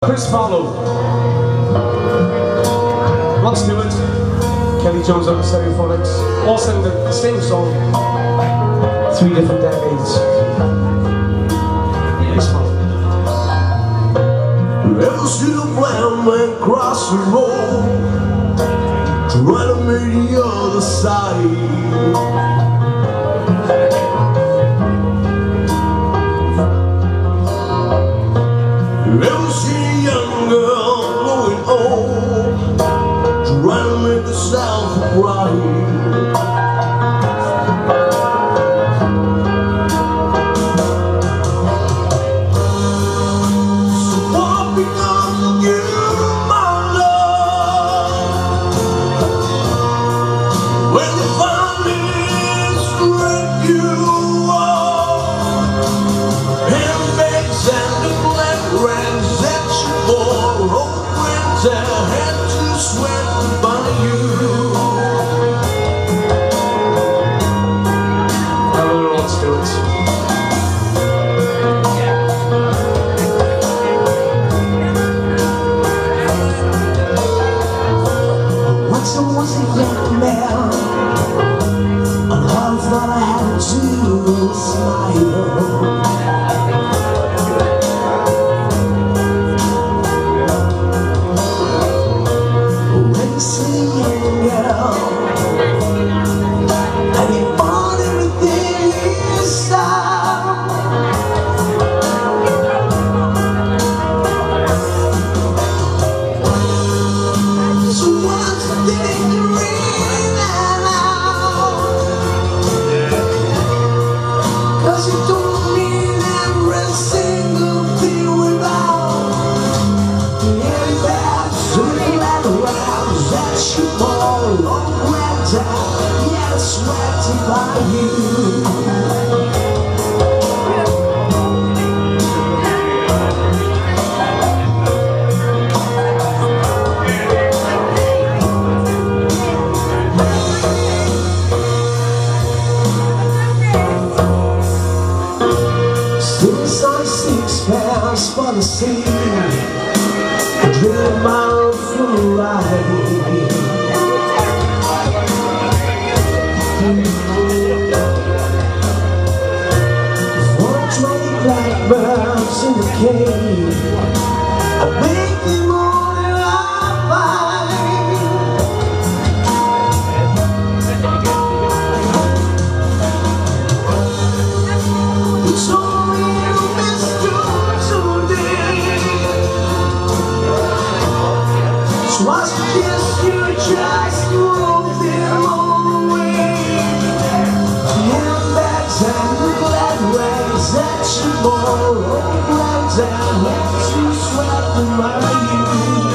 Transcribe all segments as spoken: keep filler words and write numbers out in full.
Chris Farlow, Rod Stewart, Kelly Jones on SterioPhonics, all sang the same song, three different decades. Chris Farlow. Ever see a blind man cross the road, trying to make the other side? Ever see a young girl growing old, trying to make herself right? So what becomes of you, my love, when you finally strike you off? Handbags and the Gladrags that you wore, old friends I had to sweat by you. Hello, Rod Stewart. Once I was a young man, and I thought I had to smile. When you see a young girl, and you find everything inside. So what's the thing now? 'Cause you don't need every single thing without the handbags and the Gladrags that you bought all wrapped out, yeah, sweated by you. Six on six pounds for the sea, a dream mile full ride. One twenty blackbirds in the cave, I make the morning I find. It's only you mistook today, so I suggest you just move them all away. The handbags and the Gladrags that you bought, old rags and have to sweat them by you.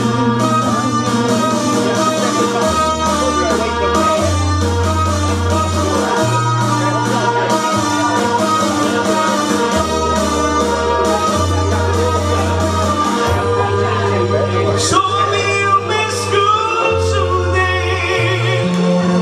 So you miss good today,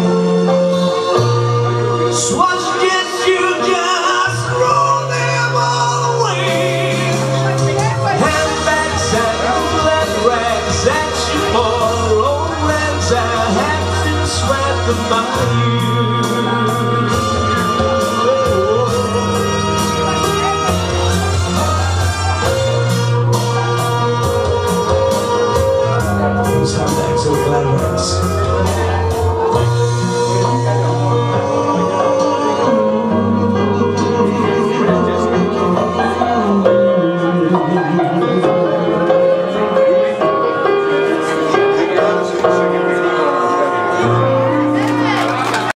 so I suggest you just throw them all away. Handbags and Gladrags that you bought, old rags I have to sweat them by you.